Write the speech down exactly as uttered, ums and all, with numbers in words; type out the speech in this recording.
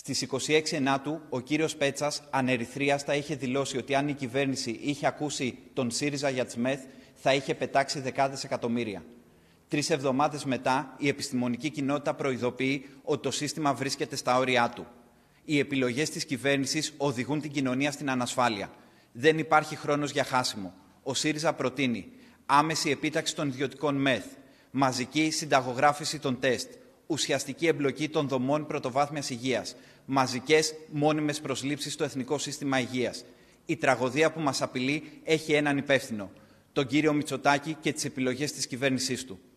Στις είκοσι έξι Ενάτου, ο κύριος Πέτσας ανερυθρίαστα είχε δηλώσει ότι αν η κυβέρνηση είχε ακούσει τον ΣΥΡΙΖΑ για τις ΜΕΘ, θα είχε πετάξει δεκάδες εκατομμύρια. Τρεις εβδομάδες μετά, η επιστημονική κοινότητα προειδοποιεί ότι το σύστημα βρίσκεται στα όρια του. Οι επιλογές της κυβέρνησης οδηγούν την κοινωνία στην ανασφάλεια. Δεν υπάρχει χρόνος για χάσιμο. Ο ΣΥΡΙΖΑ προτείνει άμεση επίταξη των ιδιωτικών ΜΕΘ, μαζική συνταγογράφηση των τεστ, ουσιαστική εμπλοκή των δομών πρωτοβάθμιας υγείας, μαζικές μόνιμες προσλήψεις στο Εθνικό Σύστημα Υγείας. Η τραγωδία που μας απειλεί έχει έναν υπεύθυνο, τον κύριο Μητσοτάκη και τις επιλογές της κυβέρνησής του.